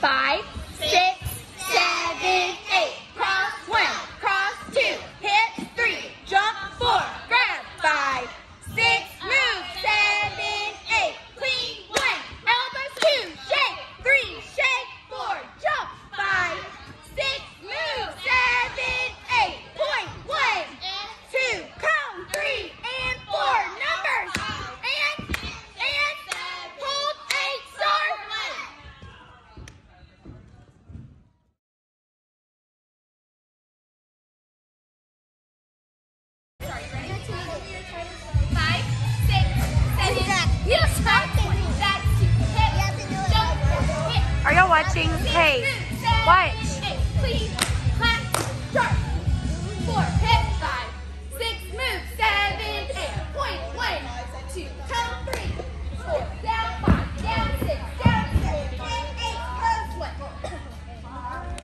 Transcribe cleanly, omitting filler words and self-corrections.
5, 6, 7, 8. Cross 1, cross 2, hit 3, jump 4, grab 5, 6, move 7, 8. Clean 1, elbows 2, shake 3, shake 4, jump 5, 6, move 7, 8. Point 1, 2, count 3 and 4. Numbers and hold 8, start. 5, 6, 7. You start. That's 2. Hit. Jump. Hit. Are y'all watching? Hey, what?